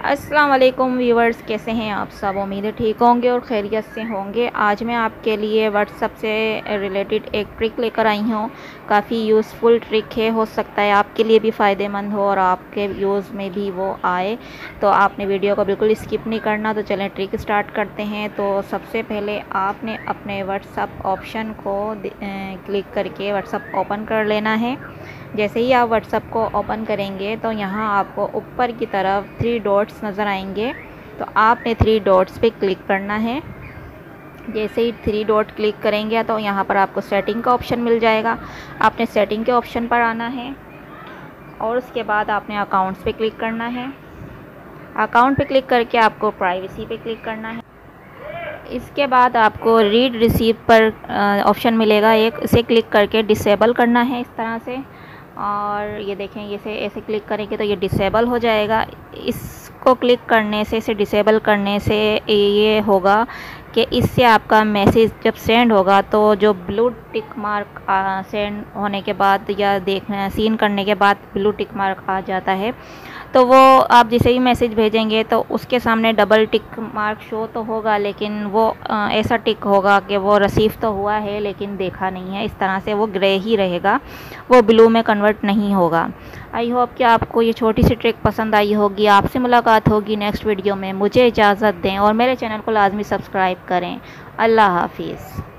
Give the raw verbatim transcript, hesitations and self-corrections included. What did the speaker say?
अस्सलाम वालेकुम व्यूवर्स, कैसे हैं आप सब। उम्मीद है ठीक होंगे और खैरियत से होंगे। आज मैं आपके लिए व्हाट्सएप से रिलेटेड एक ट्रिक लेकर आई हूँ। काफ़ी यूज़फुल ट्रिक है, हो सकता है आपके लिए भी फ़ायदेमंद हो और आपके यूज़ में भी वो आए। तो आपने वीडियो को बिल्कुल स्किप नहीं करना। तो चलें ट्रिक स्टार्ट करते हैं। तो सबसे पहले आपने अपने व्हाट्सएप ऑप्शन को क्लिक करके व्हाट्सएप ओपन कर लेना है। जैसे ही आप व्हाट्सएप को ओपन करेंगे तो यहाँ आपको ऊपर की तरफ थ्री डॉट्स नज़र आएंगे। तो आपने थ्री डॉट्स पे क्लिक करना है। जैसे ही थ्री डॉट क्लिक करेंगे तो यहाँ पर आपको सेटिंग का ऑप्शन मिल जाएगा। आपने सेटिंग के ऑप्शन पर आना है और उसके बाद आपने अकाउंट्स पे क्लिक करना है। अकाउंट पे क्लिक करके आपको प्राइवेसी पे क्लिक करना है। इसके बाद आपको रीड रिसीव पर ऑप्शन मिलेगा एक, इसे क्लिक करके डिसेबल करना है इस तरह से। और ये देखें, ये से ऐसे क्लिक करेंगे तो ये डिसेबल हो जाएगा। इसको क्लिक करने से, इसे डिसेबल करने से ये होगा कि इससे आपका मैसेज जब सेंड होगा तो जो ब्लू टिक मार्क सेंड होने के बाद या देखना सीन करने के बाद ब्लू टिक मार्क आ जाता है, तो वो आप जैसे ही मैसेज भेजेंगे तो उसके सामने डबल टिक मार्क शो तो होगा, लेकिन वो आ, ऐसा टिक होगा कि वो रिसीव तो हुआ है लेकिन देखा नहीं है। इस तरह से वो ग्रे ही रहेगा, वो ब्लू में कन्वर्ट नहीं होगा। आई होप कि आपको ये छोटी सी ट्रिक पसंद आई होगी। आपसे मुलाकात होगी नेक्स्ट वीडियो में। मुझे इजाज़त दें और मेरे चैनल को लाजमी सब्सक्राइब करें। अल्लाह हाफिज़।